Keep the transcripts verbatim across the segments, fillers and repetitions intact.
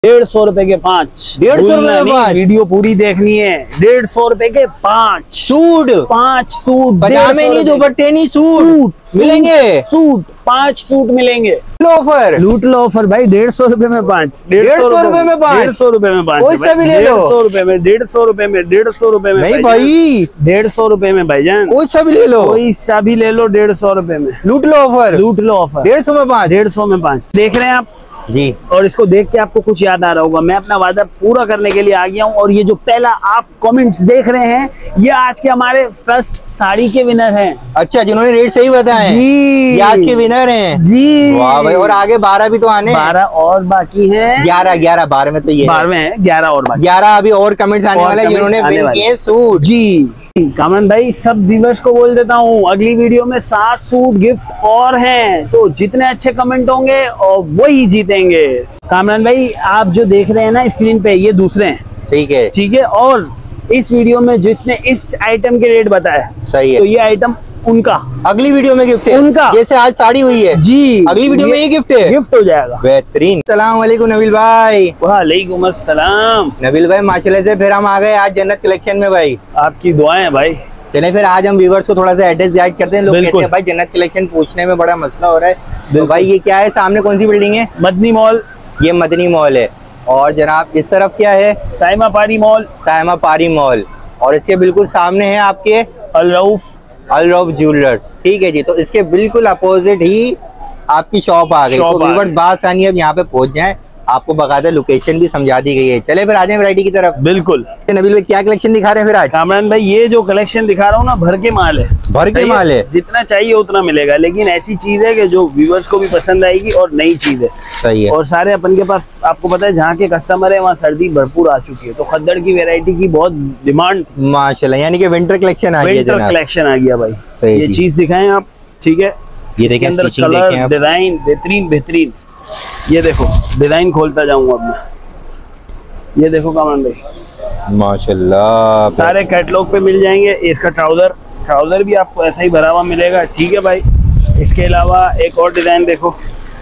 डेढ़ सौ रुपए के पाँच। डेढ़ सौ रुपए में पाँच। वीडियो पूरी देखनी है। डेढ़ सौ रुपए के पाँच सूट, पाँच सूट, पजामे नहीं, दुपट्टे नहीं, सूट मिलेंगे। सूट पांच सूट मिलेंगे। ऑफर, लूट लो ऑफर भाई। डेढ़ सौ रुपए में पाँच। डेढ़ सौ रुपए में पाँच। डेढ़ सौ रुपए में पाँच। कोई सा भी ले लो। सौ रुपए में, डेढ़ सौ रुपए में, डेढ़ सौ रुपए में। नहीं भाई, डेढ़ सौ रुपए में भाईजान। कोई सा भी ले लो। कोई सा भी ले लो डेढ़ सौ रुपए में। लूट लो ऑफर, लूट लो ऑफर। डेढ़ सौ में पाँच। डेढ़ सौ में पाँच। देख रहे हैं आप जी, और इसको देख के आपको कुछ याद आ रहा होगा। मैं अपना वादा पूरा करने के लिए आ गया हूँ। और ये जो पहला आप कमेंट्स देख रहे हैं, ये आज के हमारे फर्स्ट साड़ी के विनर हैं। अच्छा, जिन्होंने रेट सही बताए जी, ये आज के विनर हैं जी। वाह भाई, और आगे बारह भी तो आने, बारह और बाकी हैं। ग्यारह ग्यारह बारह में तो ये बारह में है, ग्यारह और बाकी, ग्यारह अभी और कमेंट्स आने वाले जिन्होंने विन किए सूट जी। कामन भाई, सब व्यूअर्स को बोल देता हूँ, अगली वीडियो में सात सूट गिफ्ट और हैं, तो जितने अच्छे कमेंट होंगे और वही जीतेंगे। कामरान भाई, आप जो देख रहे हैं ना स्क्रीन पे, ये दूसरे हैं। ठीक है, ठीक है। और इस वीडियो में जिसने इस आइटम के रेट बताया, सही है, तो ये आइटम उनका अगली वीडियो में गिफ्ट है उनका। जैसे आज साड़ी हुई है जी, अगली वीडियो में ये गिफ्ट है, गिफ्ट हो जाएगा। बेहतरीन। सलाम वालेकुम नबील भाई। वालेकुम अस्सलाम। नबील भाई, माशाल्लाह से फिर हम आ गए आज जन्नत कलेक्शन में भाई। आपकी दुआएं भाई। चले फिर आज हम व्यूअर्स को थोड़ा सा एड्रेस गाइड करते हैं। लोग कहते हैं भाई जन्नत कलेक्शन पूछने में बड़ा मसला हो रहा है। तो भाई ये क्या है, सामने कौन सी बिल्डिंग है? मदनी मॉल। ये मदनी मॉल है। और जनाब इस तरफ क्या है? साइमा पारी मॉल। साइमा पारी मॉल। और इसके बिल्कुल सामने है आपके अल रऊफ अल रऊफ ज्वेलर्स। ठीक है जी, तो इसके बिल्कुल अपोजिट ही आपकी शॉप आ गई। तो व्यूअर्स बात आसानी अब यहाँ पे पहुंच जाए, आपको बकायदा लोकेशन भी समझा दी गई है। चले फिर आ जाए वैरायटी की तरफ। बिल्कुल। नबील भाई, क्या कलेक्शन दिखा रहे हैं फिर आज? कामरान भाई, ये जो कलेक्शन दिखा रहा हूँ ना, भर के माल है। भर के माल है, जितना चाहिए उतना मिलेगा। लेकिन ऐसी चीज है कि जो व्यूअर्स को भी पसंद आएगी और नई चीज है। सही है। और सारे अपन के पास, आपको पता है, जहाँ के कस्टमर है वहाँ सर्दी भरपूर आ चुकी है, तो खद्दड़ की वैरायटी की बहुत डिमांड थी। माशाल्लाह, यानी कि विंटर कलेक्शन आ गया। विंटर कलेक्शन आ गया भाई। सही। ये चीज दिखाएं आप। ठीक है, ये देखिए, अंदर कलर, डिजाइन बेहतरीन बेहतरीन। ये देखो, डिजाइन खोलता जाऊंगा अब मैं। ये देखो कामरान भाई, माशाल्लाह सारे कैटलॉग पे मिल जाएंगे। इसका ट्राउजर ट्राउजर भी आपको ऐसा ही भरा हुआ मिलेगा। ठीक है भाई। इसके अलावा एक और डिजाइन देखो,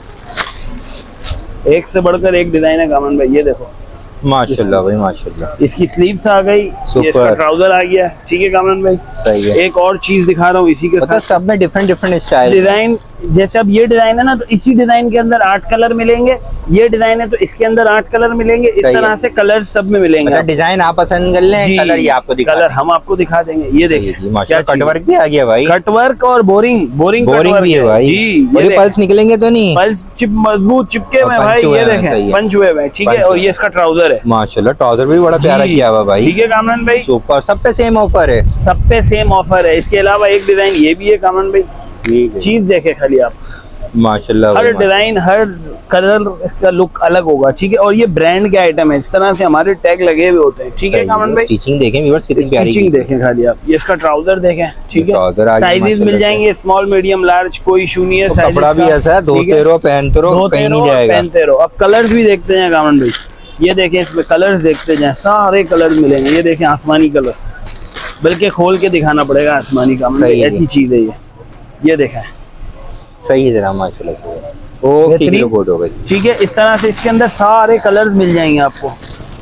एक से बढ़कर एक डिजाइन है कामरान भाई। ये देखो, माशाल्लाह भाई, माशाल्लाह। इसकी स्लीव्स आ गई, ये इसका ट्राउजर आ गया। ठीक है कामरान भाई, सही है। एक और चीज दिखा रहा हूँ इसी के साथ। सब में डिफरेंट डिफरेंट स्टाइल डिजाइन। जैसे अब ये डिजाइन है ना, तो इसी डिजाइन के अंदर आठ कलर मिलेंगे। ये डिजाइन है तो इसके अंदर आठ कलर मिलेंगे। इस तरह से कलर सब में मिलेंगे। मतलब डिजाइन आप पसंद कर लें, कलर ये आपको दिखा, कलर हम आपको दिखा देंगे। ये देखिए, कटवर्क भी आ गया भाई। कटवर्क और बोरिंग बोरिंग बोरिंग भी है भाई जी। ये पल्स निकलेंगे तो नहीं? पल्स चिप मजबूत चिपके हुए भाई। ये देखें, पंच हुए भाई। ठीक है। और ये इसका ट्राउजर है। माशाल्लाह, ट्राउजर भी बड़ा प्यारा किया हुआ भाई। ठीक है कामरान भाई, सुपर। सब पे सेम ऑफर है, सब पे सेम ऑफर है। इसके अलावा एक डिजाइन ये भी है कामरान भाई। चीज देखे खाली आप, माशाल्लाह। हर डिजाइन, हर कलर, इसका लुक अलग होगा। ठीक है। और ये ब्रांड के आइटम है, इस तरह से हमारे टैग लगे हुए होते हैं। ठीक है कामरान भाई। स्टिचिंग देखें व्यूअर्स, कितनी प्यारी स्टिचिंग देखें खाली आप। ये इसका ट्राउजर देखें। ठीक है। साइजेस मिल जाएंगे, स्मॉल मीडियम लार्ज, कोई इशू नहीं है। कपड़ा भी ऐसा है, धोते रहो पहनते रहो, कहीं नहीं जाएगा। पहनते रहो। अब कलर्स भी देखते हैं कामरान भाई। ये देखें, इसमें कलर्स देखते जाएं, सारे कलर मिलेंगे। ये देखें, आसमानी कलर, बल्कि खोल के दिखाना पड़ेगा आसमानी कामरान भाई, ऐसी चीज है ये। ये देखा है, सही है जरा, माशाल्लाह। ओ रिपोर्ट हो गई। ठीक है। इस तरह से इसके अंदर सारे कलर्स मिल जाएंगे आपको,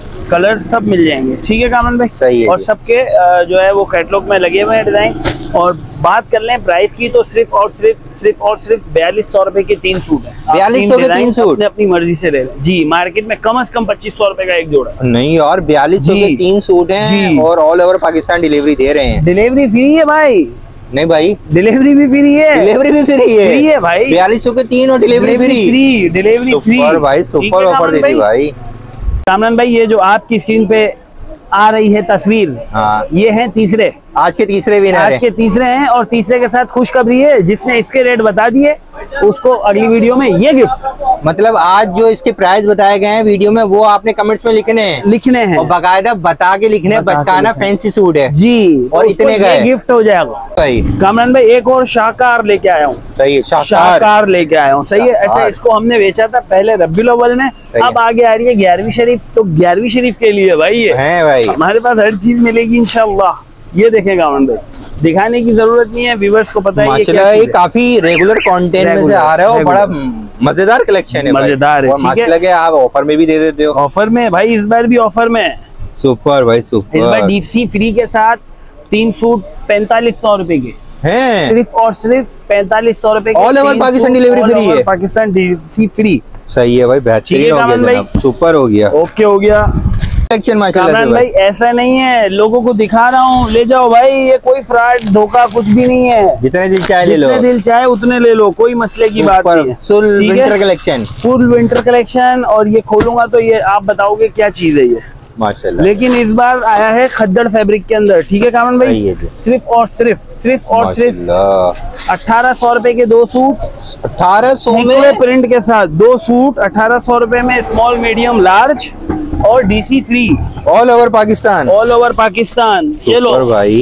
कलर सब मिल जाएंगे। ठीक है कामरान भाई। सही है। और सबके जो है वो कैटलॉग में लगे हुए हैं डिजाइन। और बात कर लें प्राइस की, तो सिर्फ और सिर्फ सिर्फ और सिर्फ बयालीस सौ रुपए के तीन सूट है। बयालीस सौ के तीन सूट अपने अपनी मर्जी से ले लें जी। मार्केट में कम से कम पच्चीस सौ रुपए का एक जोड़ा नहीं, और बयालीस सौ के तीन सूट हैं और ऑल ओवर पाकिस्तान डिलीवरी दे रहे हैं। डिलीवरी फ्री है भाई। नहीं भाई, डिलीवरी भी फ्री है। डिलीवरी भी फ्री है। फ्री है भाई। बयालीस सौ के तीन और delivery free. Free delivery free. Super भाई, सुपर ऑफर दे दी भाई। कामरान भाई, ये जो आपकी स्क्रीन पे आ रही है तस्वीर, हाँ, ये है तीसरे, आज के तीसरे विनर आज के तीसरे हैं। और तीसरे के साथ खुशखबरी है, जिसने इसके रेट बता दिए उसको अगली वीडियो में ये गिफ्ट। मतलब आज जो इसके प्राइस बताए गए हैं वीडियो में, वो आपने कमेंट्स में लिखने हैं लिखने हैं और बकायदा बता के लिखने हैं। बचकाना फैंसी सूट है जी, और इतने का गिफ्ट हो जाएगा भाई। कामरान भाई, एक और शाहकार लेके आया हूँ। सही है, शाहकार लेके आया हूँ। सही है। अच्छा, इसको हमने बेचा था पहले रब्बीउल अव्वल में, अब आगे आ रही है ग्यारहवीं शरीफ, तो ग्यारहवीं शरीफ के लिए भाई ये है भाई। हमारे पास हर चीज मिलेगी इंशाल्लाह। ये देखें कामरान भाई, दिखाने की जरूरत नहीं है, व्यूअर्स को पता है ये क्या ये चीज़ है। काफी रेगुलर कंटेंट में से आ रहा है और बड़ा मजेदार कलेक्शन है, मजेदार है। और माशाल्लाह के आप ऑफर में भी दे देते हो। ऑफर में भाई, इस बार भी ऑफर में। सुपर भाई सुपर। इस बार डीसी फ्री के साथ तीन सूट पैंतालीस सौ रुपए के हैं, सिर्फ और सिर्फ पैंतालीस सौ रुपए के। All over Pakistan delivery free है, पाकिस्तान डीसी फ्री। सही है भाई, बेहतरीन हो गया जनाब, सुपर हो गया, ओके हो गया कलेक्शन माशाल्लाह से भाई। ऐसा नहीं है, लोगों को दिखा रहा हूँ, ले जाओ भाई, ये कोई फ्रॉड धोखा कुछ भी नहीं है। जितने दिल चाहे ले लो, जितने दिल चाहे उतने ले लो, कोई मसले की बात नहीं है। Full winter collection, full winter collection. और ये खोलूंगा तो ये आप बताओगे क्या चीज है ये माशाल्लाह। लेकिन इस बार आया है खद्दड़ फैब्रिक के अंदर, ठीक है कामन भाई। सिर्फ और सिर्फ सिर्फ और सिर्फ अठारह सौ रुपए के दो सूट, अठारह सौ में प्रिंट के साथ दो सूट अठारह सौ रुपए में, स्मॉल मीडियम लार्ज और DC free, all over Pakistan, all over Pakistan. ये लो भाई,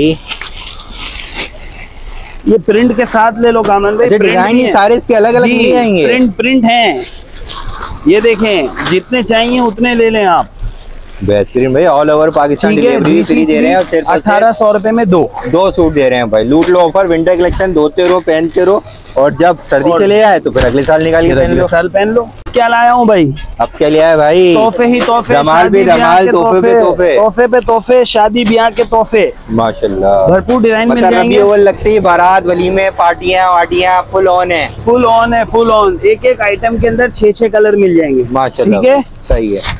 ये प्रिंट के साथ ले लो कामन भाई। डिजाइन ही सारे इसके अलग अलग मिल जाएंगे, प्रिंट प्रिंट हैं, ये देखें, जितने चाहिए उतने ले लें आप। बेहतरीन भाई, all over Pakistan delivery free दे रहे हैं और सिर्फ अठारह सौ रुपए में दो दो सूट दे रहे हैं भाई। लूट लो ऑफर, विंटर कलेक्शन धोते रहो, पहनते रहो, और जब सर्दी चले आए तो फिर अगले साल निकाल के पहन लो, साल पहन लो। क्या लाया हूँ भाई? अब क्या लिया है भाई? तोहफे ही तोहफे, धमाल पे धमाल, तोहफे पे तोहफे, तोहफे पे तोहफे, शादी ब्याह के तोहफे माशाल्लाह, भरपूर डिजाइन मिल जाएंगे। रबी अव्वल लगती है, बारात वलीमे पार्टियां वाटियां फुल ऑन है, फुल ऑन है, फुल ऑन। एक एक आइटम के अंदर छह छह कलर मिल जाएंगे माशाल्लाह, ठीक है, सही है।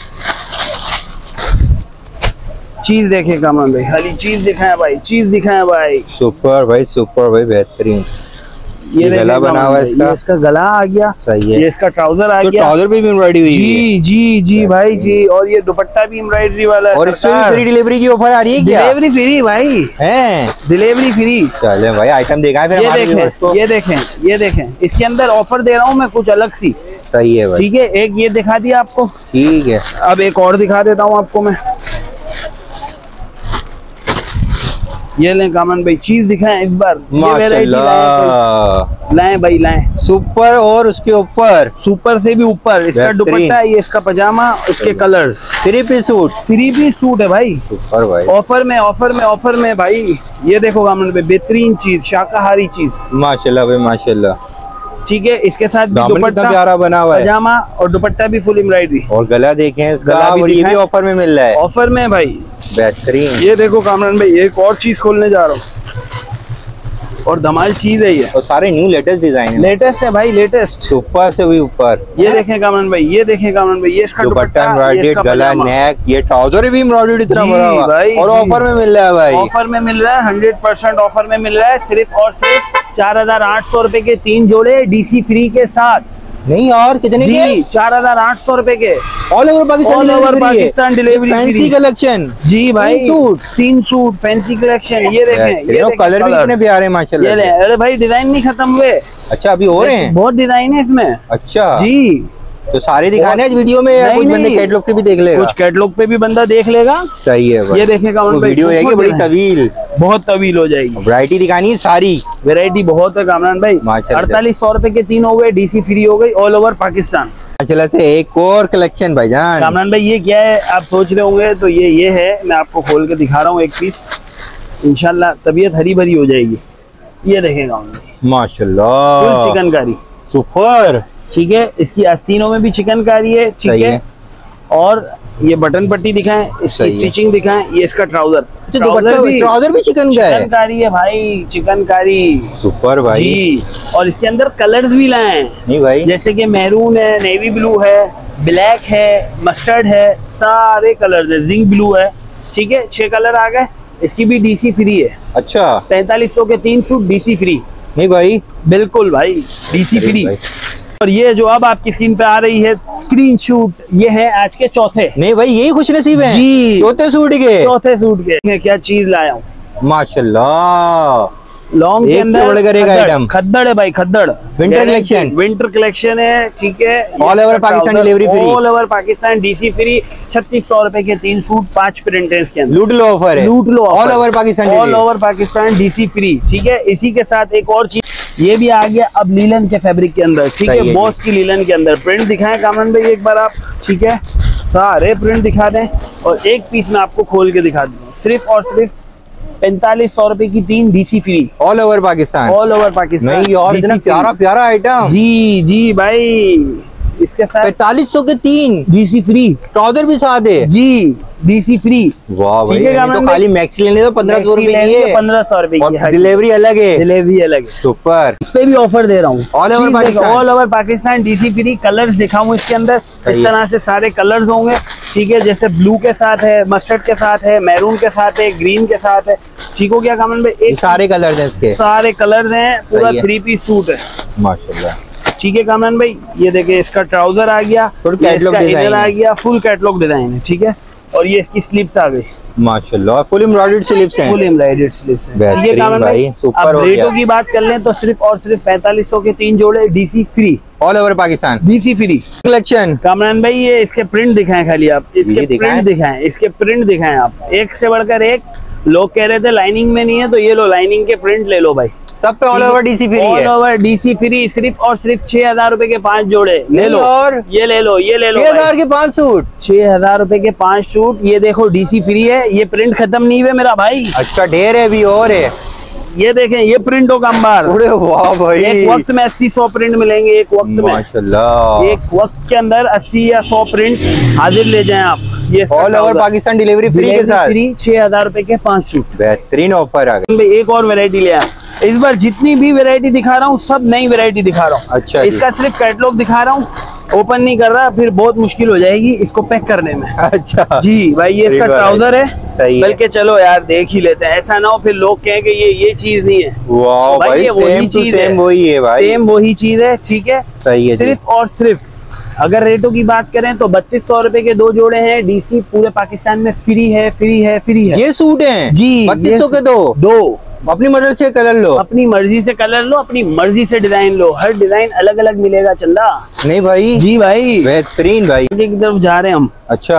चीज देखे कामन भाई, खाली चीज दिखाए भाई, चीज दिखाए भाई, सुपर भाई सुपर भाई, बेहतरीन। ये गला बना हुआ है इसका, ये इसका गला आ गया, सही है। ये इसका ट्राउजर आ गया, ट्राउजर भी एम्ब्रॉयडरी हुई है, जी जी जी भाई जी। और ये दुपट्टा भी एम्ब्रॉयडरी वाला है, और इसमें भी फ्री डिलीवरी की ऑफर आ रही है क्या? डिलीवरी फ्री भाई है, डिलीवरी फ्री। चले भाई, आइटम देखा है फिर ये हमारे देखें, को। ये देखें, ये देखें, इसके अंदर ऑफर दे रहा हूँ मैं कुछ अलग सी, सही है भाई, ठीक है। एक ये दिखा दिया आपको, ठीक है, अब एक और दिखा देता हूँ आपको मैं। ये लें कामन भाई, चीज दिखाएं इस बार, माशाल्लाह, लाएं भाई लाएं। सुपर और उसके ऊपर, सुपर से भी ऊपर इसका दुपट्टा, ये इसका पजामा, इसके colours, three piece suit, three piece suit है भाई, सुपर भाई, ऑफर में ऑफर में ऑफर में भाई। ये देखो कामन भाई, बेहतरीन चीज, शाकाहारी चीज, माशाल्लाह भाई माशाल्लाह, ठीक है। इसके साथ भी दुपट्टा प्यारा बना हुआ है, पजामा और दुपट्टा भी फुल एम्ब्रॉयडरी, और गला देखें इसका, और ये भी ऑफर में मिल रहा है, ऑफर में भाई, बेहतरीन। ये देखो कामरान भाई, एक और चीज खोलने जा रहा हूँ और धमाल चीज है ये, और सारे न्यू लेटेस्ट डिजाइन है, लेटेस्ट है भाई, लेटेस्ट, सुपर से भी ऊपर। ये देखें कामरान भाई, ये देखें कामरान भाई, ये इसका दुपट्टा एम्ब्रॉयडर्ड, गला, नेक, ये ट्राउजर भी एम्ब्रॉयडर्ड इतना बड़ा हुआ और ऑफर में मिल रहा है भाई, ऑफर में मिल रहा है, हंड्रेड परसेंट ऑफर में मिल रहा है। सिर्फ और सिर्फ चार हजार आठ सौ रुपए के तीन जोड़े डीसी फ्री के साथ। नहीं और कितने के? चार हजार आठ सौ रुपए के, all over Pakistan, all over Pakistan delivery, fancy collection जी भाई, तीन सूट, तीन सूट फैंसी कलेक्शन। ये देखें, ये कलर भी कितने प्यारे हैं माशाल्लाह। ये अरे भाई, डिजाइन नहीं खत्म हुए, अच्छा अभी हो रहे हैं, बहुत डिजाइन है इसमें। अच्छा जी, तो सारे दिखाने हैं इस वीडियो में, या कुछ बंदे कैटलॉग पे भी देख लेगा? कुछ कैटलॉग पे भी बंदा देख लेगा, सही है भाई। ये देखेगा तो वीडियो है कि बड़ी तवील, बहुत तवील हो जाएगी, वैरायटी दिखानी है सारी, वैरायटी बहुत है कामरान भाई। अड़तालीस सौ रुपए के तीन हो गए, डीसी फ्री हो गई, ऑल ओवर पाकिस्तान। चला से एक और कलेक्शन भाईजान। कामरान भाई ये क्या है आप सोच रहे होंगे, तो ये ये है, मैं आपको खोल के दिखा रहा हूँ एक पीस, इंशाल्लाह तबीयत हरी भरी हो जाएगी। ये देखेगा माशाल्लाह, चिकनकारी, सुपर, ठीक है। इसकी आस्तीनों में भी चिकनकारी है, ठीक है। और ये बटन पट्टी दिखाएं, इसकी स्टिचिंग दिखाएं, ये इसका ट्राउजर, ट्राउजर भी ट्राउजर भी चिकन का है, चिकनकारी है भाई, चिकनकारी, सुपर भाई जी। और इसके अंदर कलर्स भी लाए हैं, नहीं भाई, जैसे कि मैरून है, नेवी ब्लू है, ब्लैक है, मस्टर्ड है, सारे कलर्स है, जिंक ब्लू है, ठीक है। छह कलर आ गए, इसकी भी डीसी फ्री है। अच्छा, पैंतालीस सौ के तीन सूट डीसी फ्री, नहीं भाई, बिल्कुल भाई, डीसी फ्री। और ये जो अब आपकी स्क्रीन पे आ रही है स्क्रीनशॉट, ये है आज के चौथे, नहीं भाई यही खुश नसीब है जी, चौथे सूट के, चौथे सूट के। क्या चीज लाया हूँ माशाल्लाह, लॉन्ग के अंदर आइटम, खद्दड़ है भाई, khaddar winter collection, winter collection है, ठीक है। All over Pakistan delivery free, all over Pakistan DC free. छत्तीस सौ रुपए के तीन सूट, पांच प्रिंट है इसके अंदर, लूट लो ऑफर है, लूट लो, all over Pakistan, all over Pakistan DC free, ठीक है। इसी के साथ एक और चीज, ये भी आ गया अब लीलन के फैब्रिक के अंदर, ठीक है। बॉस की लीलन के अंदर प्रिंट दिखाएं कामरान भाई एक बार आप, ठीक है। सारे प्रिंट दिखा दें और एक पीस में आपको खोल के दिखा दूंगा, सिर्फ और सिर्फ पैंतालीस सौ रुपए की तीन DC free, all over Pakistan, all over Pakistan. नहीं और इतना प्यारा प्यारा आइटम। जी जी भाई, इसके साथ पैंतालीस सौ के तीन डीसी फ्री, ट्राउजर भी साथ है जी, डीसी फ्री। वाह भाई, तो खाली मैक्सी लेने तो पंद्रह सौ रुपए की है, पंद्रह सौ रुपए की, डिलीवरी अलग है, डिलीवरी अलग है। सुपर, इस पे भी ऑफर दे रहा हूँ, all over Pakistan, all over Pakistan DC free. Colours दिखाऊं इसके अंदर, इस तरह से सारे कलर्स होंगे, ठीक है। जैसे ब्लू के साथ है, मस्टर्ड के साथ है, मैरून के साथ है, ग्रीन के साथ है, ठीक हो गया कामन भाई। एक सारे कलर्स हैं इसके, सारे कलर्स हैं, पूरा थ्री पीस सूट है माशाल्लाह, ठीक है कामरान भाई। ये देखिए इसका ट्राउजर आ गया, इसका इनर आ गया, फुल कैटलॉग डिजाइन है, ठीक है। और ये इसकी स्लीव्स आ गई माशाल्लाह, फुल एम्ब्रॉयडर्ड स्लीव्स हैं, फुल एम्ब्रॉयडर्ड स्लीव्स हैं, ठीक है कामरान भाई। सुपर। अब रेटों की बात कर लें तो सिर्फ और सिर्फ पैंतालीस सौ के तीन जोड़े DC free, all over Pakistan, DC free collection. Kamran भाई ये इसके प्रिंट दिखाएं, खाली आप इसके प्रिंट दिखाएं, इसके प्रिंट दिखाएं आप, एक से बढ़कर एक। लोग कह रहे थे लाइनिंग में नहीं है, तो ये लो लाइनिंग के प्रिंट ले लो भाई, सब पे ऑल ओवर डीसी फ्री है, ऑल ओवर डीसी फ्री। सिर्फ और सिर्फ छह हजार रूपए के पांच जोड़े ले लो, और ये ले लो, ये ले लो, छह हजार के पांच सूट, छह हजार रूपए के पांच सूट। ये देखो डीसी फ्री है, ये प्रिंट खत्म नहीं हुए मेरा भाई, अच्छा ढेर है भी और है। ये देखें, ये प्रिंटों का अंबार, अरे वाह भाई, एक वक्त में अस्सी सौ प्रिंट मिलेंगे, एक वक्त में माशाल्लाह, एक वक्त के अंदर अस्सी या सौ प्रिंट हाजिर ले जाएं आप। ये all over Pakistan delivery free के साथ, फ्री, छह हजार रूपए के पांच सूट, बेहतरीन ऑफर आ गया। एक और वैरायटी ले आए, इस बार जितनी भी वैरायटी दिखा रहा हूँ सब नई वैरायटी दिखा रहा हूँ। अच्छा, इसका सिर्फ कैटलॉग दिखा रहा हूँ, ओपन नहीं कर रहा, फिर बहुत मुश्किल हो जाएगी इसको पैक करने में। अच्छा जी भाई, ये इसका ट्राउजर है, सही है, बल्कि चलो यार देख ही लेते हैं, ऐसा ना हो फिर लोग कहें कि ये ये चीज नहीं है। वाह भाई, ये वही चीज है, वही है भाई, सेम वही चीज है, ठीक है, सही है। सिर्फ और सिर्फ अगर रेटों की बात करें तो बत्तीस सौ रुपए के दो जोड़े हैं, डीसी पूरे पाकिस्तान में फ्री है, फ्री है, फ्री है। ये सूट है जी, बत्तीस सौ के दो दो अपनी मर्जी से कलर लो, अपनी मर्जी से कलर लो, अपनी मर्जी से डिजाइन लो, हर डिजाइन अलग अलग मिलेगा चंदा। नहीं भाई, जी भाई, बेहतरीन भाई। की तरफ जा रहे हैं हम, अच्छा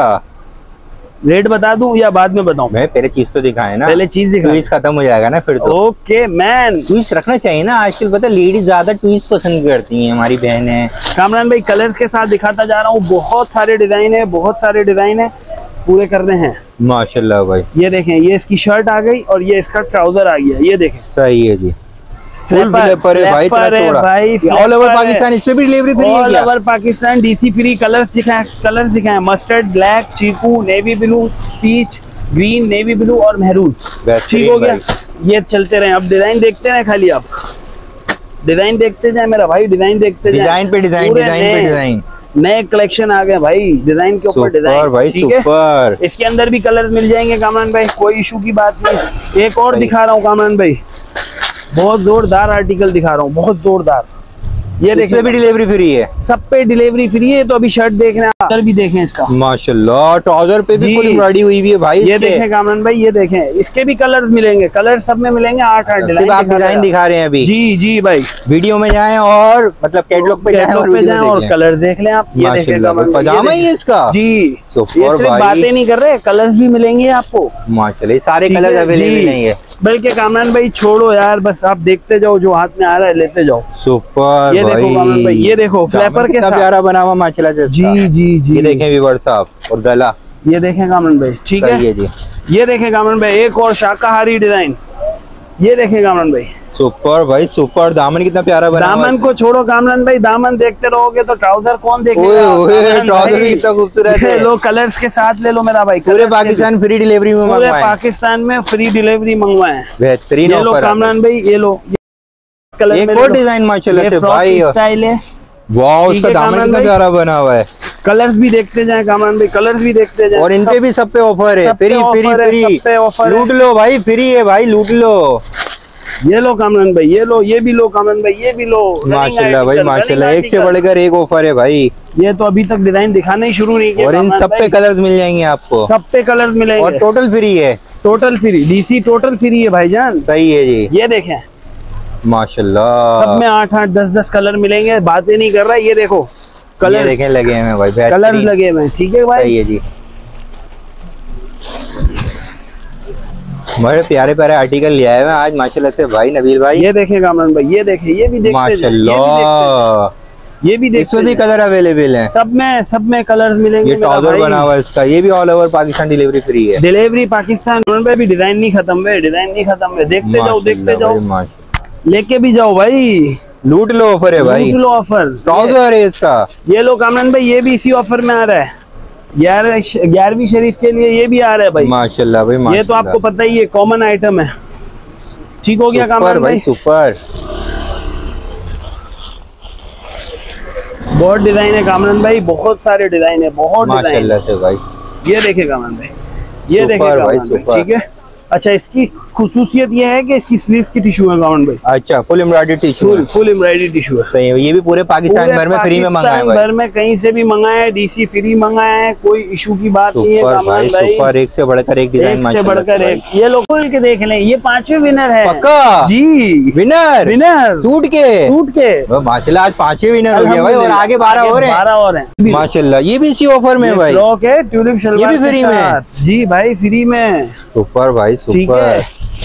रेट बता दूं या बाद में बताऊं? मैं पहले चीज तो दिखाए ना, पहले चीज दिखा, ट्विस्ट खत्म हो जाएगा ना फिर तो। ओके मैन, ट्विस्ट रखना चाहिए ना, आजकल पता लेडीज ज्यादा ट्विस्ट पसंद करती हैं, हमारी बहन है। कामरान भाई कलर्स के साथ दिखाता जा रहा हूँ, बहुत सारे डिजाइन है, बहुत सारे डिजाइन है, पूरे करने हैं माशाल्लाह भाई। ये देखें, ये इसकी शर्ट आ गई और ये इसका ट्राउजर आ गया, ये देखें, सही है जी, फुल फ्लैपर है भाई, इतना चौड़ा भाई, ऑल ओवर पाकिस्तान, इस पे भी डिलीवरी फ्री है, all over Pakistan DC free. Colours दिखाएं, कलर्स दिखाएं, mustard, black, chikoo, navy blue, peach, green, navy blue और मेहरून, ठीक हो गया। ये चलते रहे, अब डिजाइन देखते रहे, खाली आप डिजाइन देखते जाए मेरा भाई, डिजाइन देखते जाए, डिजाइन पे डिजाइन, डिजाइन पे डिजाइन, नए कलेक्शन आ गए भाई, डिजाइन के ऊपर डिजाइन भाई, ठीक है। इसके अंदर भी कलर मिल जाएंगे कामरान भाई, कोई इशू की बात नहीं। एक और दिखा रहा हूँ कामरान भाई, बहुत जोरदार आर्टिकल दिखा रहा हूँ, बहुत जोरदार। ये देखिए भी डिलीवरी फ्री है, सब पे डिलीवरी फ्री है। तो अभी शर्ट देख रहे हैं, कलर भी देखें इसका, माशाल्लाह, ट्राउजर पे भी फुल एम्ब्रॉयडरी हुई हुई है भाई। ये देखें कामरान भाई, ये देखें, इसके भी कलर मिलेंगे, कलर सब में मिलेंगे, आठ आठ डिजाइन, आप डिजाइन दिखा रहे हैं अभी। जी जी भाई, वीडियो में जाएं और मतलब कैटलॉग पे जाएं और वीडियो में और कलर देख लें आप। ये देखें पजामा ही है इसका, जी, ये सिर्फ बातें नहीं कर रहे, कलर्स भी मिलेंगे आपको माशाल्लाह, सारे कलर अवेलेबल नहीं है। बल्कि कामरान भाई छोड़ो यार, बस आप देखते जाओ, जो हाथ में आ रहा है लेते जाओ। सुपर, ये देखो कामरान भाई, ये देखो फ्लैपर के साथ प्यारा बना हुआ माशाल्लाह जैसा। जी जी जी, ये देखें व्यूअर्स साहब, और गला ये देखें कामरान भाई, ठीक है जी। ये देखें कामरान भाई, एक और शाकाहारी डिजाइन, ये देखें कामरान भाई, सुपर भाई सुपर। दामन कितना प्यारा बना, दामन को छोड़ो कामरान भाई, दामन देखते रहोगे तो ट्राउजर कौन देखेगा? ट्राउजर भी कितना खूबसूरत है। लो कलर्स के साथ ले लो मेरा भाई, पूरे पाकिस्तान फ्री डिलीवरी में पूरे पाकिस्तान में फ्री डिलीवरी मंगवाए, बेहतरीन। ये लो कामरान भाई, ये लो कलर, एक और डिजाइन माशाल्लाह से भाई, स्टाइल है, वाह, उसका दामन कितना प्यारा बना हुआ है। कलर्स भी देखते जाएं कामरान भाई, कलर्स भी देखते जाएं, और इनपे भी सब पे ऑफर है, फ्री फ्री फ्री, लूट लो भाई, फ्री है भाई, लूट लो। ये लो कामरान भाई, ये लो, ये भी लो कामरान भाई, ये भी लो, माशाल्लाह भाई माशाल्लाह, एक से बढ़कर एक ऑफर है भाई। ये तो अभी तक डिजाइन दिखाना ही शुरू नहीं किया, और इन सब पे कलर्स मिल जाएंगे आपको, सब पे कलर्स मिलेंगे, और टोटल फ्री है, total free, DC total free है भाईजान। सही है जी, ये देखें माशाल्लाह, सब में आठ आठ दस दस कलर मिलेंगे, बातें नहीं कर रहा है। ये देखो कलर देखें लगे हैं भाई, कलर लगे हुए, ठीक है भाई, सही है जी। बड़े प्यारे प्यारे आर्टिकल ले आए हैं आज माशाल्लाह से भाई नबील भाई। ये देखें कामरान भाई, ये देखें, ये भी देखते माशाल्लाह, ये भी देख, इसमें भी कलर अवेलेबल है, सब में सब में कलर मिलेंगे। ये ट्राउजर बना हुआ है इसका, ये भी all over Pakistan delivery free है। डिलीवरी पाकिस्तान पे भी डिजाइन नहीं खत्म है, डिजाइन नहीं खत्म है, देखते जाओ देखते जाओ, लेके भी जाओ भाई, लूट लो ऑफर है भाई, लूट लो ऑफर। ट्राउजर है इसका, ये लो कामरान भाई, ये भी इसी ऑफर में आ रहा है, ग्यारहवीं शरीफ के लिए ये भी आ रहा है भाई, माशाल्लाह भाई माशाल्लाह। ये तो आपको पता ही है, कॉमन आइटम है। ठीक हो गया कामरान भाई, सुपर। बहुत डिजाइन है कामरान भाई, बहुत सारे डिजाइन है, बहुत माशाल्लाह से भाई। ये देखे कामरान भाई, ये देखे भाई, ठीक है। अच्छा, इसकी खुसूसियत ये है कि इसकी स्लीव्स की टिश्यू है कामरान भाई। अच्छा, full embroidery tissue, full full embroidery tissue है। सही है, ये भी पूरे पाकिस्तान भर में फ्री में मंगाया है, भर में कहीं से भी मंगाया है, डीसी फ्री मंगाया है, कोई इशू की बात नहीं है कामरान भाई। सुपर, एक से बढ़कर एक डिजाइन, एक से बढ़कर एक। ये लोग खोल के देख लें, ये पांचवे विनर है। पक्का जी, विनर विनर सूट के सूट के माशाल्लाह, आज पांचवे विनर हो गया भाई, और आगे बारह और हैं, बारह और हैं माशाल्लाह। ये भी इसी ऑफर में भाई, फ्रॉक है, ट्यूलिप शलवार, ये भी फ्री में। जी भाई, फ्री में। सुपर भाई सुपर,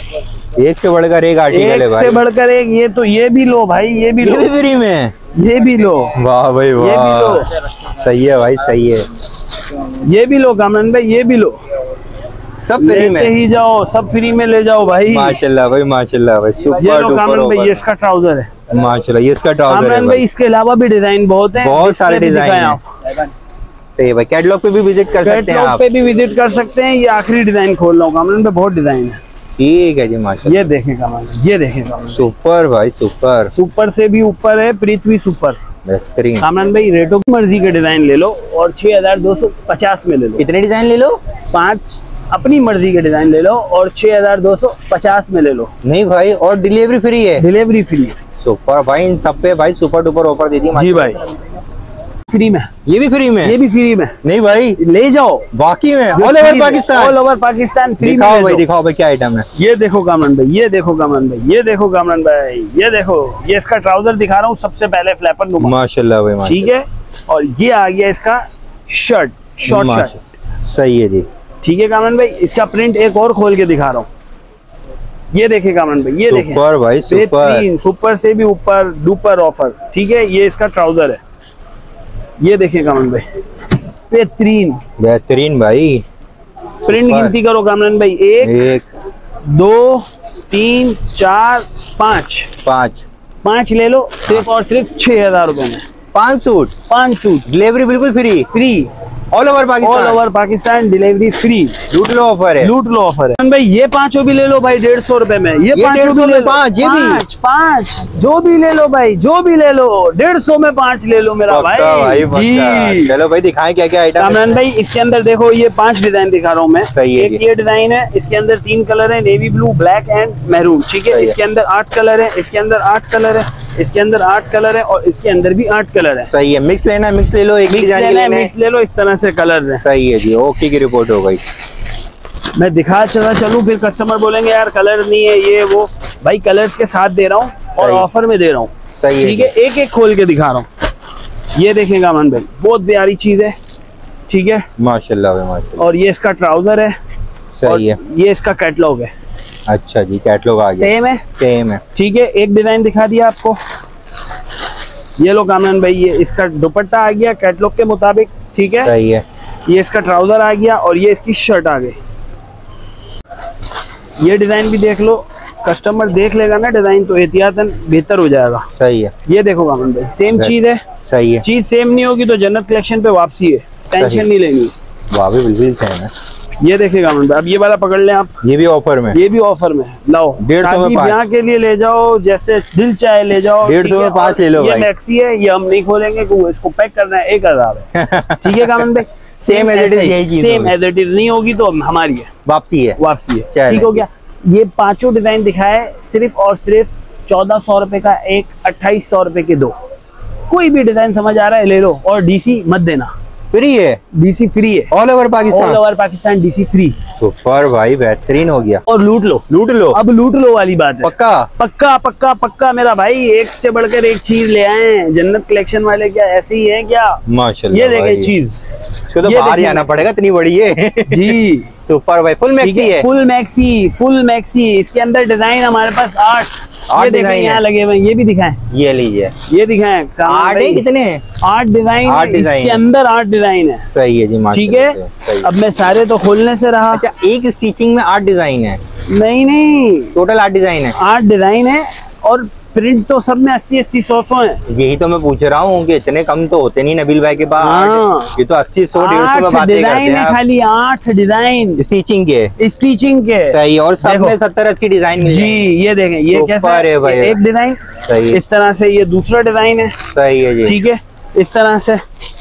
एक से बढ़कर एक आर्टिकल है भाई, एक से बढ़कर एक। ये तो ये भी लो भाई, ये भी लो, ये भी फ्री में, ये भी लो। वाह भाई वाह, ये भी लो, सही है भाई सही है। ये भी लो कामरान भाई, ये भी लो, सब फ्री में ही जाओ, सब फ्री में ले जाओ भाई, माशाल्लाह भाई माशाल्लाह भाई। सुपर ये लो कामरान भाई, ये इसका ट्राउजर है माशाल्लाह, ये इसका ट्राउजर है भाई। इसके अलावा भी डिजाइन बहुत है, बहुत सारे डिजाइन है, सही है भाई। कैटलॉग पे भी विजिट कर सकते हैं आप, पे भी विजिट कर सकते हैं। ये आखिरी डिजाइन खोल रहा हूँ कामरान भाई, बहुत डिजाइन है। ठीक है जी माशाल्लाह, ये देखें कामरान, ये देखें कामरान, सुपर भाई सुपर, सुपर से भी ऊपर है, पृथ्वी सुपर, बेहतरीन। कामरान भाई, रेटों की मर्जी के डिजाइन ले लो और छह हजार दो सौ पचास में ले लो। कितने डिजाइन ले लो? पांच अपनी मर्जी के डिजाइन ले लो और छह हजार दो सौ पचास में ले लो। नहीं भाई, और डिलीवरी फ्री है, डिलीवरी फ्री। सुपर भाई, इन सब पे भाई सुपर डुपर ऑफर दे दी जी भाई, फ्री में, ये भी फ्री में, ये भी फ्री में। नहीं भाई, ले जाओ, बाकी में all over Pakistan, all over Pakistan free में। दिखाओ भाई, दिखाओ भाई क्या आइटम है। ये देखो कामरान भाई, ये देखो कामरान भाई, ये देखो कामरान भाई, ये देखो, ये इसका ट्राउजर दिखा रहा हूँ सबसे पहले, फ्लैपर नुमा, माशाल्लाह भाई, ठीक है। और ये आ गया इसका शर्ट, शॉर्ट शर्ट, सही है जी, ठीक है कामरान भाई। इसका प्रिंट एक और खोल के दिखा रहा हूँ, ये देखे कामरान भाई, ये देखे, सुपर भाई सुपर, सुपर से भी ऊपर डुपर ऑफर, ठीक है। ये इसका ट्राउजर है, ये देखे कामरान भाई, बेहतरीन बेहतरीन भाई। प्रिंट गिनती करो कामरान भाई, एक, एक दो, तीन, चार, पाँच, पाँच पाँच ले लो, सिर्फ और सिर्फ छह हजार रुपए में पाँच सूट, पाँच सूट, डिलीवरी बिल्कुल free, free all over Pakistan, all over Pakistan delivery free. लूट लो ऑफर है, लूट लो ऑफर है भाई। ये पांचों भी ले लो भाई, डेढ़ सौ रुपए में। ये डेढ़ सौ में पाँच, ये भी पाँच पाँच, जो भी ले लो भाई, जो भी ले लो, डेढ़ सौ में पाँच ले लो मेरा भाई, भाई जी। चलो भाई, दिखाएं क्या क्या आइटम है कामरान भाई। इसके अंदर देखो, ये पांच डिजाइन दिखा रहा हूँ मैं, सही है, एक ये डिजाइन है, इसके अंदर तीन कलर है, navy blue, black and maroon, ठीक है। इसके अंदर आठ कलर है, इसके अंदर आठ कलर है, इसके अंदर आठ कलर है, और इसके अंदर भी आठ कलर है। सही है, मिक्स लेना है मिक्स ले लो, एक डिजाइन लेना है मिक्स ले लो, इस तरह से कलर है। सही है जी, ओके की रिपोर्ट हो गई। मैं दिखा चला चलूं, फिर कस्टमर बोलेंगे यार कलर नहीं है, ये वो। भाई कलर्स के साथ दे रहा हूँ और ऑफर में दे रहा हूँ, सही है, ठीक है। एक एक खोल के दिखा रहा हूँ, ये देखेंगे अमन भाई, बहुत प्यारी चीज है, ठीक है, माशाल्लाह भाई माशाल्लाह। और ये इसका ट्राउजर है, सही है, ये इसका कैटलॉग है। अच्छा जी, कैटलॉग आ गया, सेम है, सेम है, ठीक है। एक डिजाइन दिखा दिया आपको, ये लो कामरान भाई, ये इसका दुपट्टा आ गया कैटलॉग के मुताबिक, ठीक है। सही है, ये इसका ट्राउजर आ गया और ये इसकी शर्ट आ गई। ये डिजाइन भी देख लो, कस्टमर देख लेगा ना डिजाइन तो एहतियातन बेहतर हो जाएगा। सही है, ये देखो कामरान भाई, सेम चीज है, सही है, चीज सेम नहीं होगी तो जन्नत कलेक्शन पे वापसी है, टेंशन नहीं लेनी। वाह भी बिल्कुल सेम है। ये देखेगा कामरान भाई, अब ये वाला पकड़ लें आप, ये भी ऑफर में, ये भी ऑफर में, लाओ डेढ़ सौ में पाँच, यहाँ के लिए ले जाओ, जैसे दिल चाहे ले जाओ, डेढ़ सौ में पाँच ले लो ये भाई। मैक्सी है, ये हम नहीं खोलेंगे, इसको पैक करना है, एक हजार है, ठीक है कामरान भाई। सेम एज इट इज, यही चीज सेम एज इट इज नहीं होगी तो हमारी है, वापसी है, वापसी है, ठीक हो गया। ये पांचों डिजाइन दिखाए, सिर्फ और सिर्फ चौदह सौ रुपए का एक, अट्ठाईस सौ रुपए के दो। कोई भी डिजाइन समझ आ रहा है ले लो, और डीसी मत देना, फ्री है, डीसी फ्री है, all over Pakistan, all over Pakistan DC free. Super भाई, बेहतरीन हो गया। और लूट लो, लूट लो, अब लूट लो वाली बात है, पक्का पक्का पक्का पक्का मेरा भाई, एक से बढ़कर एक चीज ले आए। जन्नत कलेक्शन वाले क्या ऐसे ही है क्या? माशाल्लाह, ये देखे चीज, इसको तो बाहर ही आना पड़ेगा, इतनी बड़ी है जी। सुपर भाई, फुल मैक्सी है, फुल मैक्सी, फुल मैक्सी। इसके अंदर डिजाइन हमारे पास आठ आठ डिजाइन यहाँ लगे हुए, ये भी दिखाएं, ये लीजिए, ये दिखाएं। आठ है, कितने आठ डिजाइन, आठ डिजाइन इसके अंदर आठ डिजाइन है। सही है जी, ठीक है। अब मैं सारे तो खोलने से रहा। अच्छा, एक स्टिचिंग में आठ डिजाइन है? नहीं नहीं, टोटल आठ डिजाइन है। आठ डिजाइन है और प्रिंट तो सब में अस्सी अस्सी सौ सौ है। यही तो मैं पूछ रहा हूँ कि इतने कम तो होते नहीं नबील भाई के पास। हाँ। ये तो अस्सी सौ डेढ़ सौ में बातें करते हैं। खाली आठ डिजाइन स्टिचिंग के स्टिचिंग के सही, और सब में सत्तर अस्सी डिजाइन मिल जी। ये देखें, ये कैसा है भाई, एक डिजाइन सही, इस तरह से, ये दूसरा डिजाइन है। सही है जी। ठीक है, इस तरह से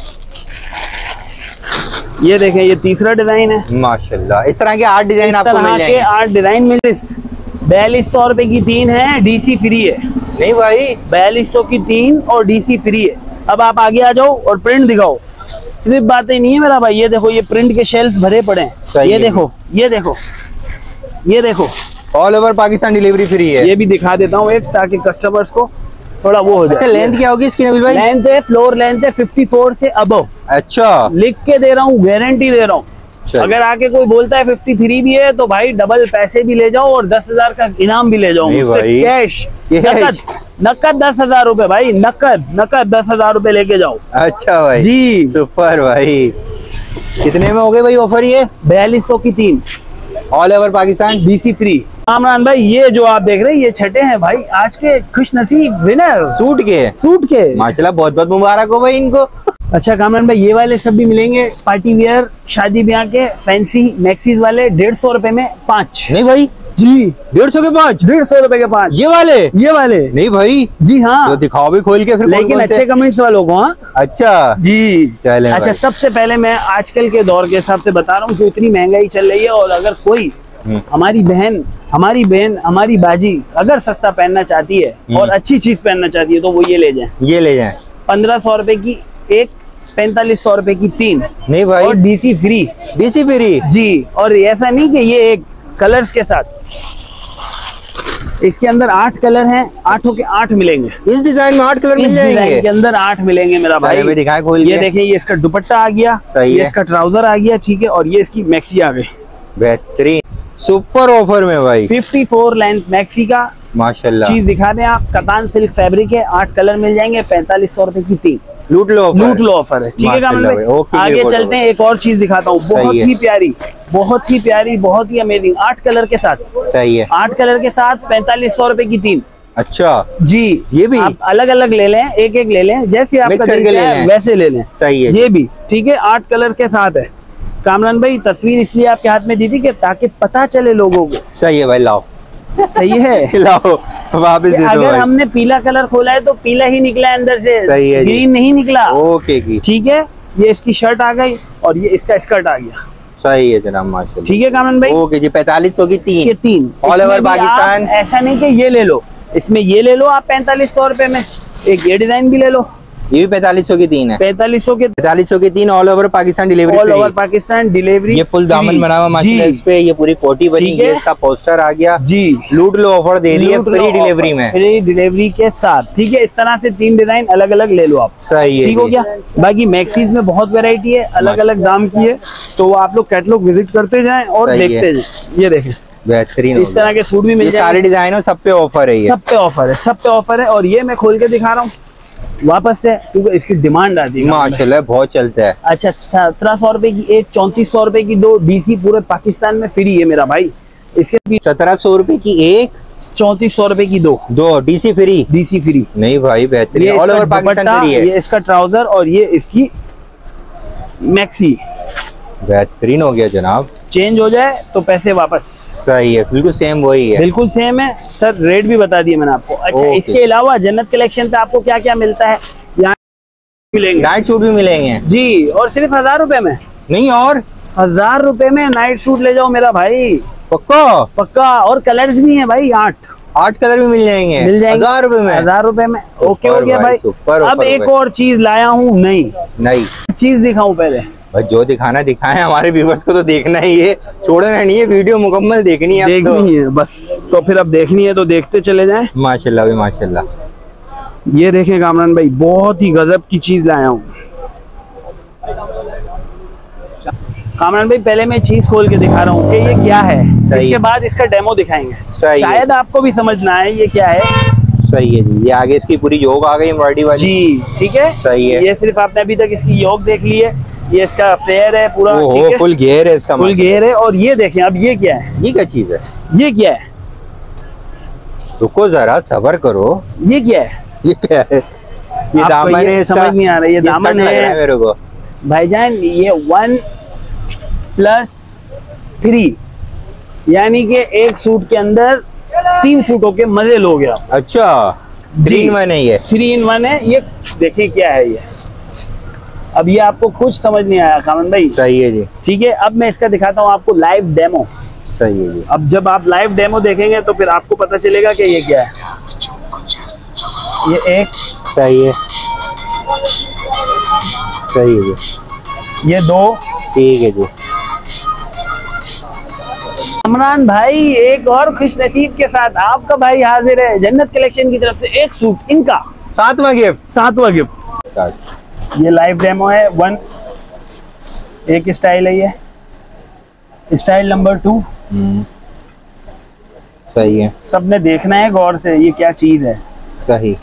ये देखें, ये तीसरा डिजाइन है। माशाल्लाह, इस तरह के आठ डिजाइन आपको मिल जाएंगे। आठ डिजाइन मिले। बयालीस सौ रुपए की तीन है, डीसी फ्री है। नहीं भाई, बयालीस सौ की तीन और डीसी फ्री है। अब आप आगे आ जाओ और प्रिंट दिखाओ, सिर्फ बातें नहीं है मेरा भाई। ये देखो, ये प्रिंट के शेल्फ भरे पड़े हैं। ये देखो, ये देखो, ये देखो, all over Pakistan delivery free है। ये भी दिखा देता हूँ एक, ताकि कस्टमर्स को थोड़ा वो हो जाए। अच्छा, लेंथ क्या होगी इसकी नबील भाई? लेंथ है, फ्लोर लेंथ है चौवन से अबव। अच्छा, लिख के दे रहा हूँ, गारंटी दे रहा हूँ। अगर आके कोई बोलता है तिरेपन भी है तो भाई डबल पैसे भी ले जाओ और दस हजार का इनाम भी ले जाओ मुझसे, कैश, नकद नकद दस हजार रूपए भाई, नकद नकद दस हजार रूपए लेके जाओ। अच्छा भाई जी, सुपर भाई। कितने में हो गए भाई ऑफर? ये बयालीस सौ की तीन, all over Pakistan, DC free. Kamran भाई, ये जो आप देख रहे हैं, ये छठे हैं भाई आज के खुश नसीब विनर सूट के सूट के माशाल्लाह, बहुत बहुत मुबारक हो भाई इनको। अच्छा कामरान भाई, ये वाले सब भी मिलेंगे, पार्टी वियर, शादी ब्याह के फैंसी मैक्सीज वाले, डेढ़ सौ रुपए में पाँच। नहीं भाई जी, डेढ़ सौ के पाँच, डेढ़ सौ रुपए के पाँच। ये वाले ये वाले नहीं भाई जी हाँ, तो दिखाओ भी खोल के फिर, लेकिन अच्छे कमेंट्स वालों को। हाँ अच्छा जी, चले। अच्छा, सबसे पहले मैं आजकल के दौर के हिसाब से बता रहा हूँ, जो इतनी महंगाई चल रही है, और अगर कोई हमारी बहन हमारी बहन हमारी बाजी अगर सस्ता पहनना चाहती है और अच्छी चीज पहनना चाहती है तो वो ये ले जाए, ये ले जाए। पंद्रह सौ रुपए की एक, पैंतालीस सौ रुपए की तीन। नहीं भाई, और डीसी फ्री, डीसी फ्री जी। और ऐसा नहीं कि ये एक कलर्स के साथ, इसके अंदर आठ कलर हैं, आठों के आठ मिलेंगे। इस डिजाइन में आठ कलर मिल जाएंगे, डिजाइन के अंदर आठ मिलेंगे मेरा भाई। दिखाएं खोल के। ये देखें, ये इसका दुपट्टा आ गया, सही है, इसका ट्राउजर आ गया, ठीक है, और ये इसकी मैक्सी आ गई। बेहतरीन सुपर ऑफर में भाई, चौवन लेंथ मैक्सी का माशाल्लाह। चीज दिखा दें आप, कतान सिल्क फैब्रिक है, आठ कलर मिल जाएंगे, पैंतालीस सौ रुपए की तीन। लूट लो ऑफर, लूट लो ऑफर है, ठीक है कामल भाई। आगे चलते हैं, एक और चीज दिखाता हूँ, बहुत ही प्यारी, बहुत ही प्यारी, बहुत ही अमेजिंग, आठ कलर के साथ। सही है, आठ कलर के साथ पैंतालीस सौ रुपए की तीन। अच्छा जी, ये भी आप अलग अलग ले लें, एक एक ले लें, जैसे आपका दिल है वैसे ले लें। सही है, ये भी ठीक है, आठ कलर के साथ है। कामरान भाई, तस्वीर इसलिए आपके हाथ में दी थी कि ताकि पता चले लोगों को। सही है भाई, लाओ। सही है, लाओ वापस दे दो। अगर हमने पीला कलर खोला है तो पीला ही निकला है अंदर से, सही है, ग्रीन नहीं निकला। ओके की, ठीक है। ये इसकी शर्ट आ गई और ये इसका स्कर्ट आ गया। सही है जनाब, माशाल्लाह। ठीक है कामरान भाई, ओके जी। पैंतालीस सौ की तीन, ये तीन ऑल ओवर पाकिस्तान। ऐसा नहीं कि ये ले लो, इसमें ये ले लो आप पैंतालीस सौ रुपए में, एक ये डिजाइन भी ले लो, ये भी पैंतालीस सौ की तीन है। पैंतालीस सौ के पैंतालीस सौ की तीन, all over Pakistan delivery, all over Pakistan delivery. ये फुल दामन बना हुआ माशाल्लाह, इस पे ये पूरी कोटी बनी, ये इसका पोस्टर आ गया जी। लूट लो ऑफर दे दिए, फ्री डिलीवरी में, फ्री डिलीवरी के साथ, ठीक है। इस तरह से तीन डिजाइन अलग अलग ले लो आप, सही है, ठीक हो गया। बाकी मैक्सीज में बहुत वेरायटी है, अलग अलग दाम की है, तो आप लोग कैटलॉग विजिट करते जाएं और देखते जाएं। ये देखें, बेहतरीन इस तरह के सूट भी मिल जाएंगे, सारे डिजाइन है, सब पे ऑफर है, सब पे ऑफर है, सब पे ऑफर है। और ये मैं खोल के दिखा रहा हूँ वापस से, क्योंकि इसकी डिमांड आती है माशाल्लाह, बहुत चलता है। अच्छा, सत्रह सौ रुपए की एक, चौंतीस सौ रुपए की दो, डीसी पूरे पाकिस्तान में फ्री है मेरा भाई। इसके सत्रह सौ रुपए की एक, चौंतीस सौ रुपए की दो, दो डीसी फ्री, डीसी फ्री। नहीं भाई, बेहतरीन, ऑल ओवर पाकिस्तान फ्री है। ये इसका ट्राउजर और ये इसकी मैक्सी, बेहतरीन हो गया जनाब। चेंज हो जाए तो पैसे वापस। सही है, बिल्कुल सेम वही है, बिल्कुल सेम है सर। रेट भी बता दिए मैंने आपको। अच्छा, इसके अलावा जन्नत कलेक्शन पे आपको क्या क्या मिलता है? यहाँ मिलेंगे नाइट सूट भी मिलेंगे जी, और सिर्फ हजार रुपए में नहीं, और हजार रुपए में नाइट सूट ले जाओ मेरा भाई, पक्का पक्का। और कलर्स भी हैं भाई, आठ आठ कलर भी मिल जाएंगे, मिल जाएंगे हजार रुपए में, हजार रुपए में। ओके हो गया भाई। अब एक और चीज लाया हूँ, नई नई चीज दिखाऊं पहले भाई। जो दिखाना दिखाएं, हमारे व्यूअर्स को तो देखना ही है, छोड़ना नहीं है, वीडियो मुकम्मल देखनी है, देखनी तो। है बस। तो फिर अब देखनी है तो देखते चले जाएं। माशाल्लाह भी माशाल्लाह। ये देखें कामरान भाई, बहुत ही गजब की चीज लाया हूँ। कामरान भाई पहले मैं चीज खोल के दिखा रहा हूँ कि ये क्या है, इसके बाद इसका डेमो दिखाएंगे, शायद आपको भी समझ ना आए ये क्या है। सही है जी, ये आगे इसकी पूरी योग आ गई एम्ब्रॉयडरी वाली जी, ठीक है, सही है। ये सिर्फ आपने अभी तक इसकी योग देख ली है, ये इसका फेयर है पूरा, ठीक है, फुल घेर है इसका, फुल घेर है। और ये देखें अब ये क्या है, ये क्या चीज है, ये क्या है, रुको जरा सब्र करो, ये क्या है, ये क्या है, ये दामन है, समझ नहीं आ रहा, ये दामन है मेरे को भाईजान। ये वन प्लस थ्री यानी कि एक सूट के अंदर तीन सूटों के मजे लोगे आप। अच्छा, थ्री इन वन है ये, थ्री इन वन है ये। देखिए क्या है ये, अब ये आपको कुछ समझ नहीं आया कामन भाई, सही है जी, ठीक है। अब मैं इसका दिखाता हूँ आपको लाइव डेमो, सही है जी। अब जब आप लाइव डेमो देखेंगे तो फिर आपको पता चलेगा कि ये क्या है। ये एक, सही है, सही है जी, ये दो, ठीक है जी। इमरान भाई एक और खुश नसीब के साथ आपका भाई हाजिर है जन्नत कलेक्शन की तरफ से एक सूट, इनका सातवां गिफ्ट, सातवां गिफ्ट। ये लाइव डेमो है, वन एक स्टाइल है, ये स्टाइल नंबर टू, सही है, सबने देखना है गौर से ये क्या चीज है, सही,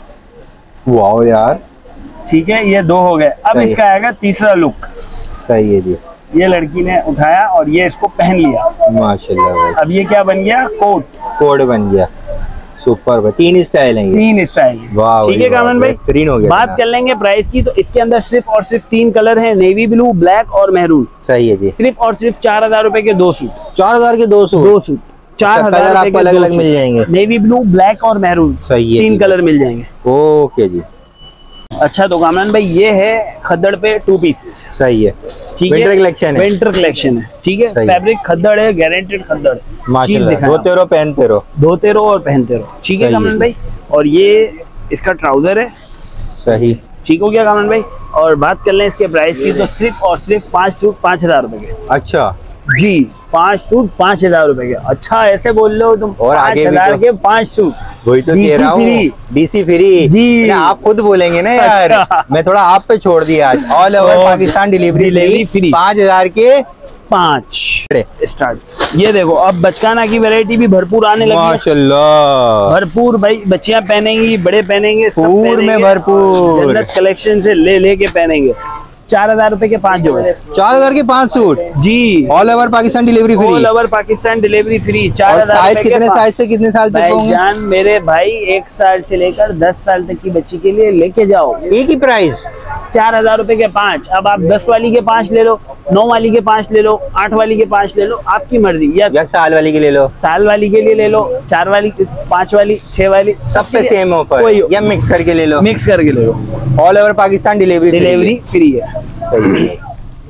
वाओ यार, ठीक है। ये दो हो गए, अब इसका आएगा तीसरा लुक, सही है जी। ये लड़की ने उठाया और ये इसको पहन लिया, माशाल्लाह भाई। अब ये क्या बन गया, कोट, कोट बन गया, सुपर। तीन स्टाइल है ये, तीन स्टाइल, ठीक है कामन भाई। हो गया, बात कर लेंगे प्राइस की, तो इसके अंदर सिर्फ और सिर्फ तीन कलर हैं, नेवी ब्लू, ब्लैक और मेहरून, सही है जी। सिर्फ और सिर्फ चार हजार रुपए के दो सूट, चार हजार के दो सूट, दो सूट चार हजार आपको अलग अलग मिल जाएंगे, नेवी ब्लू, ब्लैक और मेहरून, सही है, तीन कलर मिल जाएंगे। ओके जी। अच्छा तो कामरान भाई ये है खद्दड़ पे टू पीस, सही है, ठीक है, विंटर कलेक्शन है, विंटर कलेक्शन है, ठीक है। फैब्रिक खद्दड़ है, गारंटेड खद्दड़, माशाल्लाह, धोते रहो पहनते रहो, धोते रहो और पहनते रहो, ठीक है कामरान भाई। और ये इसका ट्राउजर है, सही, ठीक हो गया कामरान भाई। और बात कर लें इसके प्राइस की, तो सिर्फ और सिर्फ पाँच सूट पाँच हजार रुपए के। अच्छा जी, पाँच सूट पाँच हजार रुपए के। अच्छा ऐसे बोल लो तुम, और पाँच आगे हजार तो, के पाँच सूट, वही तो कह रहा हूँ, डीसी फ्री जी, आप खुद बोलेंगे ना यार, अच्छा। मैं थोड़ा आप पे छोड़ दिया आज, all over Pakistan delivery free, पाँच हजार के पाँच स्टार्ट। ये देखो अब बचकाना की वैरायटी भी भरपूर आने लगी, माशाल्लाह, भरपूर भाई, बच्चियां पहनेंगी, बड़े पहनेंगे, सब पूर में भरपूर, जन्नत कलेक्शन से ले लेके पहनेंगे। चार हजार रुपए के पाँच जो है, चार हजार के पाँच सूट जी, all over Pakistan delivery free, all over Pakistan delivery free. चार हजार साइज कितने साइज से कितने साल तक होंगे? जान मेरे भाई एक साल से लेकर दस साल तक की बच्ची के लिए लेके जाओ, एक ही प्राइस, चार हजार रुपए के पाँच। अब आप दस वाली के पाँच ले लो, नौ वाली के पाँच ले लो, आठ वाली के पाँच ले लो, आपकी मर्जी, या, या साल वाली के ले लो, साल वाली के लिए ले लो, चार वाली, पाँच वाली, छह वाली, सब पे सेम ऑफर, या मिक्स करके ले लो, मिक्स करके ले लो, all over Pakistan delivery delivery free है। सही है,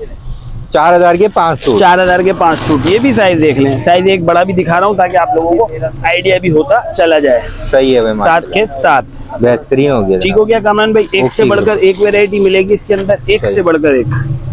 चार हजार के पाँच सूट, चार हजार के पाँच सूट। ये भी साइज देख लें, साइज एक बड़ा भी दिखा रहा हूँ ताकि आप लोगों को आइडिया भी होता चला जाए। सही है भाई, सात के सात, बेहतरीन हो गया, ठीक हो गया कामरान भाई। एक से बढ़कर एक वैरायटी मिलेगी इसके अंदर, एक से बढ़कर एक,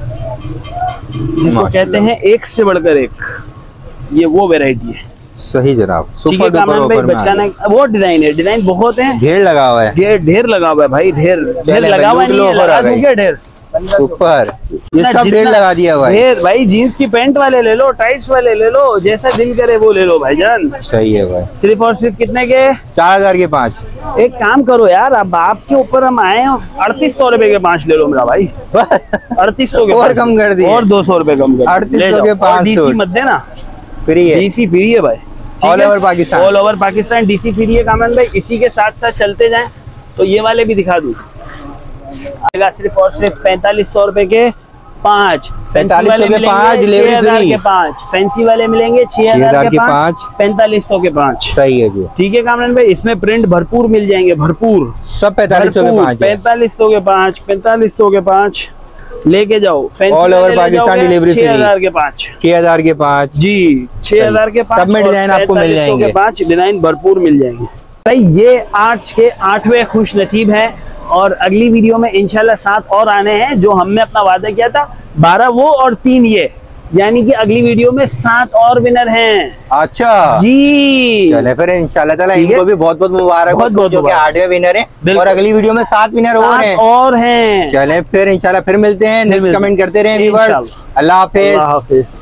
जिसको कहते हैं एक से बढ़कर एक, ये वो वैरायटी है। सही जनाब, ठीक है कामरान भाई, बचकाना वो डिजाइन है, डिजाइन बहुत है, ढेर लगा हुआ है, ढेर ढेर लगा हुआ है भाई, ढेर ढेर लगा हुआ नहीं है, लगा दूंगा ढेर ऊपर, ये सब ढेर लगा दिया भाई, ढेर भाई। जीन्स की पैंट वाले ले लो, टाइट्स वाले ले लो, जैसा दिल करे वो ले लो भाईजान। सही है भाई, सिर्फ और सिर्फ कितने के, चार हजार के पाँच। एक काम करो यार, अब आपके ऊपर हम आए हैं, अड़तीस सौ रुपए के पाँच ले लो मेरा भाई, अड़तीस सौ के और कम कर दिए, और दो सौ रुपए कम कर, अड़तीस सौ के पाँच। डीसी मत देना, फ्री है, डीसी फ्री है भाई, all over Pakistan, all over Pakistan DC free है कामरान भाई। इसी के साथ साथ चलते जाएं तो ये वाले भी दिखा दूं, आएगा सिर्फ और सिर्फ पैंतालीस सौ रुपए के पाँच, पैंतालीस सौ के पाँच, डिलीवरी फ्री के पाँच, फैंसी वाले मिलेंगे छह हजार के पाँच, पैंतालीस सौ के पाँच। सही है जी, ठीक है कामरान भाई, इसमें प्रिंट भरपूर मिल जाएंगे, भरपूर, सब पैंतालीस सौ के पाँच, पैंतालीस सौ के पाँच, पैंतालीस सौ के पाँच लेके जाओ, all over Pakistan delivery free, छह हजार के पाँच, छह हजार के पाँच जी, छह हजार के पाँच, सब में डिजाइन आपको मिल जाएंगे, पाँच डिजाइन भरपूर मिल जाएंगे भाई। ये आज के आठवें खुश नसीब है और अगली वीडियो में इंशाल्लाह सात और आने हैं, जो हमने अपना वादा किया था, बारह वो और तीन ये, यानी कि अगली वीडियो में सात और विनर हैं। अच्छा जी, चले फिर इंशाल्लाह ताला इनको भी बहुत बहुत मुबारक हो, जो कि आठवें विनर है और अगली वीडियो में सात विनर और हैं और हैं। चले फिर इंशाल्लाह फिर मिलते हैं, नेक्स्ट कमेंट करते रहे व्यूअर्स। अल्लाह हाफिज।